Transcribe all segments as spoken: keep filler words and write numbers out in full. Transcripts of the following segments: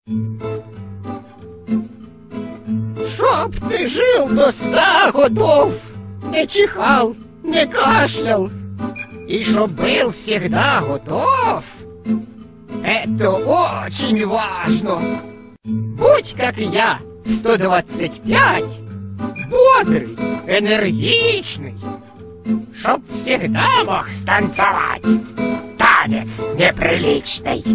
Чтоб ты жил до ста годов, не чихал, не кашлял, и чтоб был всегда готов. Это очень важно. Будь как я в сто двадцать пять, бодрый, энергичный, чтоб всегда мог станцевать танец неприличный.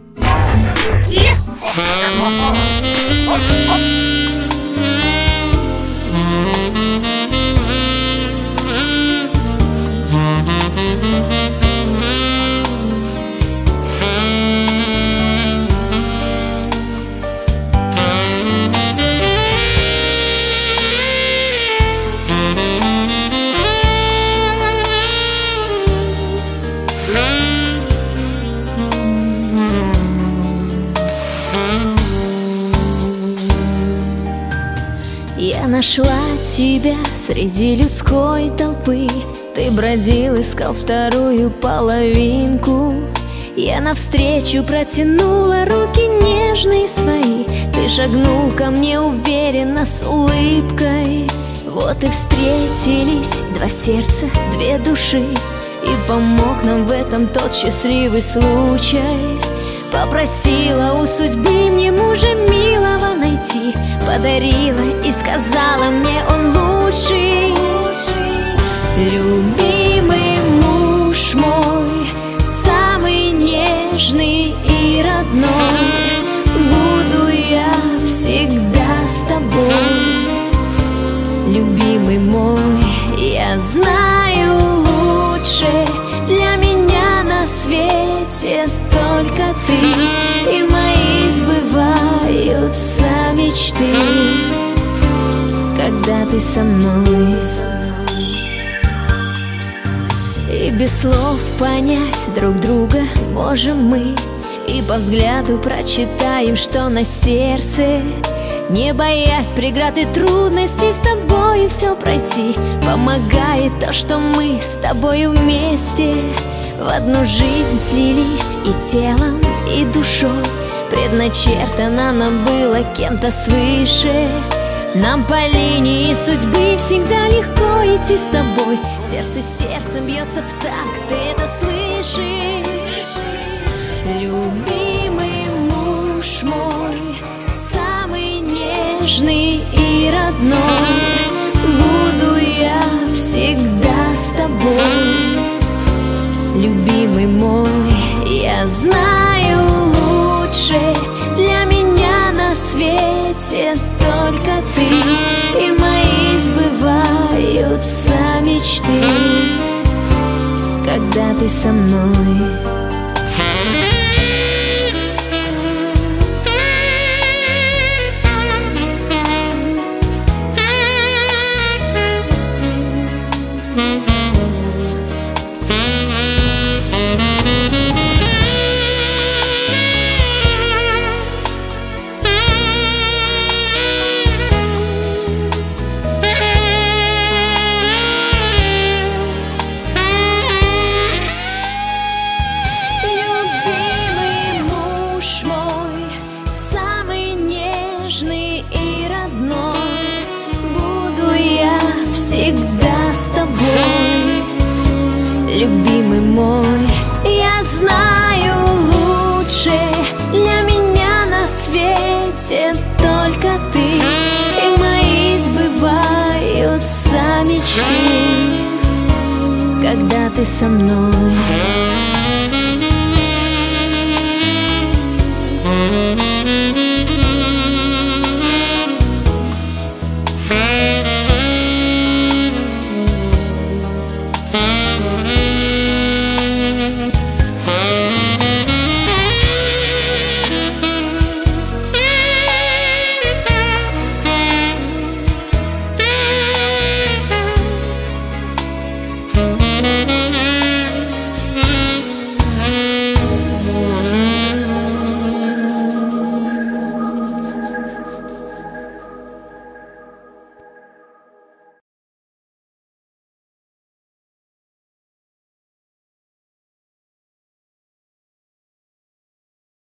Я нашла тебя среди людской толпы. Ты бродил, искал вторую половинку. Я навстречу протянула руки нежные свои. Ты шагнул ко мне уверенно с улыбкой. Вот и встретились два сердца, две души. И помог нам в этом тот счастливый случай. Попросила у судьбы мне мужа милого найти. Подарила и сказала мне, он лучший. Любимый муж мой, самый нежный и родной, буду я всегда с тобой. Любимый мой, я знаю лучше для меня на свете только ты, и мои сбываются мечты, когда ты со мной. И без слов понять друг друга можем мы, и по взгляду прочитаем, что на сердце. Не боясь преград и трудностей, с тобой все пройти помогает то, что мы с тобой вместе в одну жизнь слились и телом, и душой. Предначертано нам было кем-то свыше. Нам по линии судьбы всегда легко идти с тобой. Сердце сердцем бьется в такт, ты это слышишь? Любимый муж мой, самый нежный и родной, буду я всегда с тобой. Любимый мой, я знаю лучше для меня на свете только ты, и мои сбываются мечты, когда ты со мной. И родной, буду я всегда с тобой. Любимый мой, я знаю лучше для меня на свете только ты, и мои сбываются мечты, когда ты со мной.